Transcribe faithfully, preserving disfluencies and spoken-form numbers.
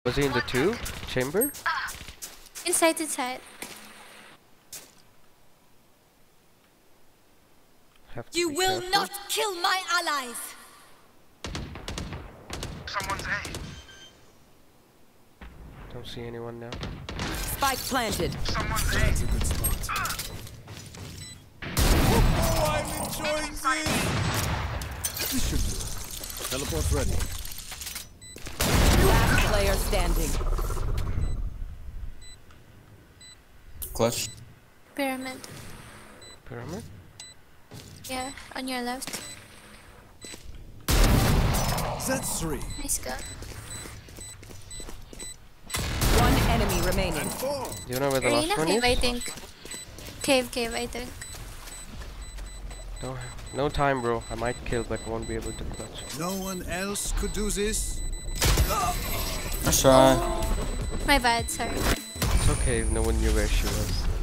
Was he in the tube chamber? Inside, inside. Have to You be will careful. not kill my allies. Someone's A. Don't see anyone now. Spike planted. Someone's A. That's a good spot. Oh, I'm enjoying this. This should do it. Teleport's ready. Last player standing. Clutch. Pyramid. Pyramid? Yeah, on your left. That's three. Nice gun. One enemy remaining. Four. Do you know where the Arena last one cave, I is? think. Cave, cave, I think. No, no time, bro. I might kill, but won't be able to clutch. No one else could do this. Nice try. My bad, sorry. It's okay if no one knew where she was.